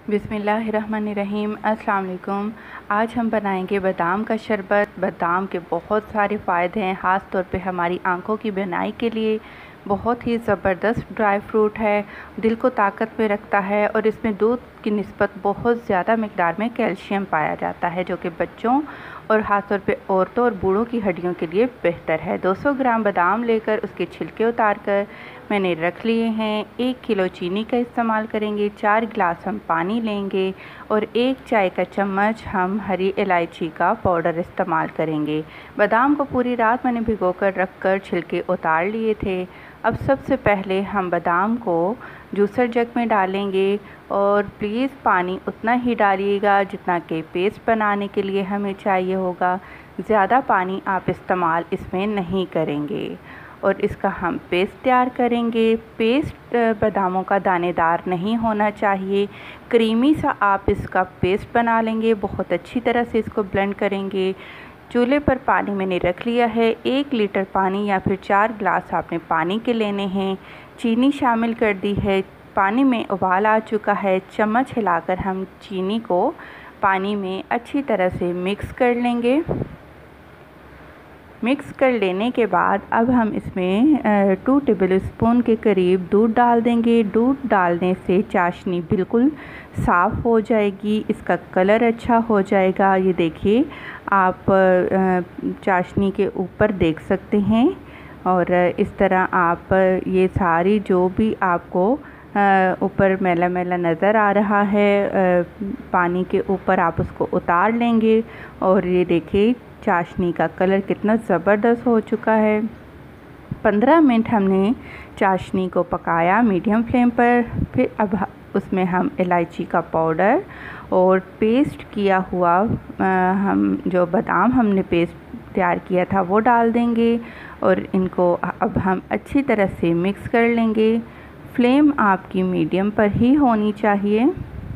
बिस्मिल्लाहिर्रहमानिर्रहीम। अस्सलाम वालेकुम। आज हम बनाएंगे बादाम का शरबत। बादाम के बहुत सारे फ़ायदे हैं, ख़ास तौर पे हमारी आंखों की बीनाई के लिए बहुत ही ज़बरदस्त ड्राई फ्रूट है। दिल को ताकत में रखता है और इसमें दूध की निस्बत बहुत ज़्यादा मकदार में कैल्शियम पाया जाता है, जो कि बच्चों और ख़ास तौर पे औरतों और बूढ़ों की हड्डियों के लिए बेहतर है। 200 ग्राम बादाम लेकर उसके छिलके उतार कर मैंने रख लिए हैं। 1 किलो चीनी का इस्तेमाल करेंगे। 4 गिलास हम पानी लेंगे और 1 चाय का चम्मच हम हरी इलायची का पाउडर इस्तेमाल करेंगे। बादाम को पूरी रात मैंने भिगोकर रख कर छिलके उतार लिए थे। अब सबसे पहले हम बादाम को जूसर जग में डालेंगे और प्लीज़ पानी उतना ही डालिएगा जितना कि पेस्ट बनाने के लिए हमें चाहिए होगा। ज़्यादा पानी आप इस्तेमाल इसमें नहीं करेंगे और इसका हम पेस्ट तैयार करेंगे। पेस्ट बादामों का दानेदार नहीं होना चाहिए, क्रीमी सा आप इसका पेस्ट बना लेंगे। बहुत अच्छी तरह से इसको ब्लेंड करेंगे। चूल्हे पर पानी मैंने रख लिया है। 1 लीटर पानी या फिर 4 गिलास आपने पानी के लेने हैं। चीनी शामिल कर दी है। पानी में उबाल आ चुका है। चम्मच हिलाकर हम चीनी को पानी में अच्छी तरह से मिक्स कर लेंगे। मिक्स कर लेने के बाद अब हम इसमें 2 टेबल स्पून के करीब दूध डाल देंगे। दूध डालने से चाशनी बिल्कुल साफ़ हो जाएगी, इसका कलर अच्छा हो जाएगा। ये देखिए, आप चाशनी के ऊपर देख सकते हैं और इस तरह आप ये सारी जो भी आपको ऊपर मैला मैला नज़र आ रहा है पानी के ऊपर, आप उसको उतार लेंगे और ये देखिए चाशनी का कलर कितना ज़बरदस्त हो चुका है। 15 मिनट हमने चाशनी को पकाया मीडियम फ्लेम पर। फिर अब उसमें हम इलायची का पाउडर और पेस्ट किया हुआ हम जो बादाम हमने पेस्ट तैयार किया था वो डाल देंगे और इनको अब हम अच्छी तरह से मिक्स कर लेंगे। फ्लेम आपकी मीडियम पर ही होनी चाहिए।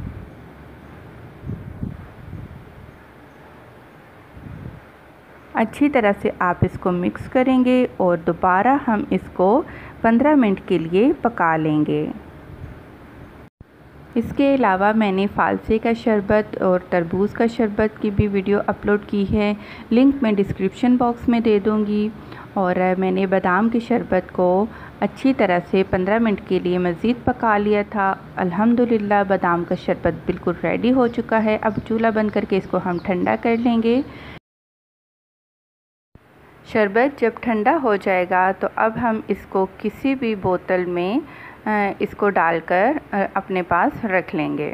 अच्छी तरह से आप इसको मिक्स करेंगे और दोबारा हम इसको 15 मिनट के लिए पका लेंगे। इसके अलावा मैंने फ़ालसे का शरबत और तरबूज़ का शरबत की भी वीडियो अपलोड की है, लिंक मैं डिस्क्रिप्शन बॉक्स में दे दूँगी। और मैंने बादाम के शरबत को अच्छी तरह से 15 मिनट के लिए मज़ीद पका लिया था। अल्हम्दुलिल्लाह बादाम का शरबत बिल्कुल रेडी हो चुका है। अब चूल्हा बंद करके इसको हम ठंडा कर लेंगे। शरबत जब ठंडा हो जाएगा तो अब हम इसको किसी भी बोतल में इसको डालकर अपने पास रख लेंगे।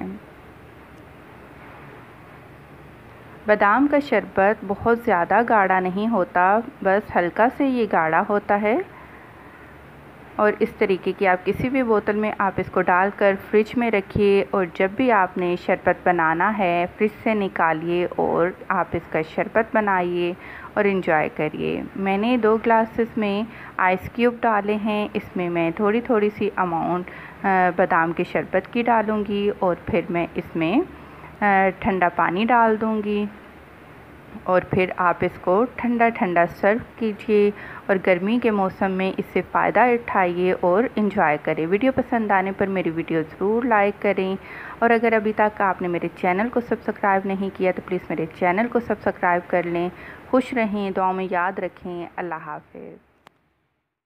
बादाम का शरबत बहुत ज़्यादा गाढ़ा नहीं होता, बस हल्का से ये गाढ़ा होता है। और इस तरीके की आप किसी भी बोतल में आप इसको डालकर फ्रिज में रखिए और जब भी आपने शरबत बनाना है फ्रिज से निकालिए और आप इसका शरबत बनाइए और इन्जॉय करिए। मैंने 2 ग्लासेस में आइस क्यूब डाले हैं। इसमें मैं थोड़ी थोड़ी सी अमाउंट बादाम के शरबत की डालूँगी और फिर मैं इसमें ठंडा पानी डाल दूँगी और फिर आप इसको ठंडा ठंडा सर्व कीजिए और गर्मी के मौसम में इससे फ़ायदा उठाइए और इन्जॉय करें। वीडियो पसंद आने पर मेरी वीडियो ज़रूर लाइक करें और अगर अभी तक आपने मेरे चैनल को सब्सक्राइब नहीं किया तो प्लीज़ मेरे चैनल को सब्सक्राइब कर लें। खुश रहें, दुआओं में याद रखें। अल्लाह हाफ़िज़।